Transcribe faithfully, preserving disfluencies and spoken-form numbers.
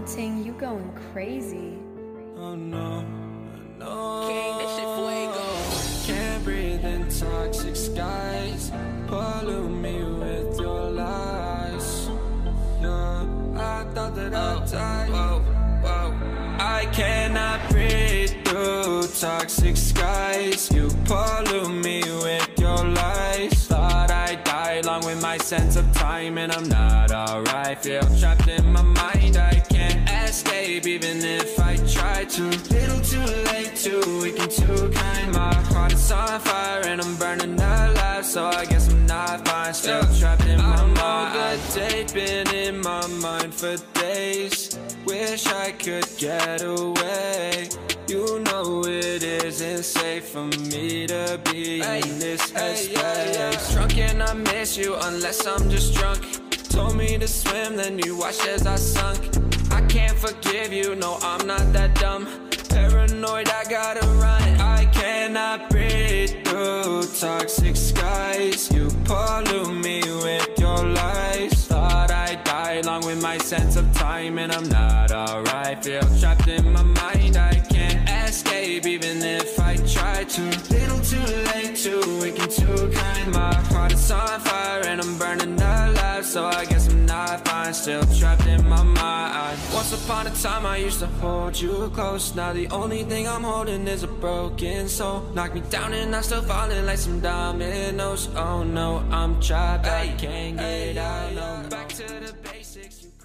Ting, you going crazy. Oh no, no. King, that shit fuego. Can't breathe in toxic skies. Pollute me with your lies. Yeah, I thought that I'd die. Whoa, whoa. I cannot breathe through toxic skies. You pollute me with your lies. Thought I'd die along with my sense of time, and I'm not alright. Feel trapped in my mind, I can't escape even if I try to. Little too late, too weak and too kind. My heart is on fire and I'm burning alive, so I guess I'm not fine. Still trapped in my mind. I'm day, been in my mind for days. Wish I could get away. You know it isn't safe for me to be hey, in this headspace. Hey, yeah, yeah. Drunk and I miss you unless I'm just drunk. Told me to swim, then you watched as I sunk. I can't forgive you, no, I'm not that dumb. Paranoid, I gotta run. I cannot breathe through toxic skies. You pollute me with your lies. Thought I'd die along with my sense of time, and I'm not alright. Feel trapped in my mind, I can't escape even if I try to. Little too late, too weak and too kind. My heart is on fire and I'm burning alive, so I guess I'm not fine. Still trapped in my mind. Once upon a time I used to hold you close. Now the only thing I'm holding is a broken soul. Knock me down and I'm still falling like some dominoes. Oh no, I'm trapped, I can't get out. No, back to the basics.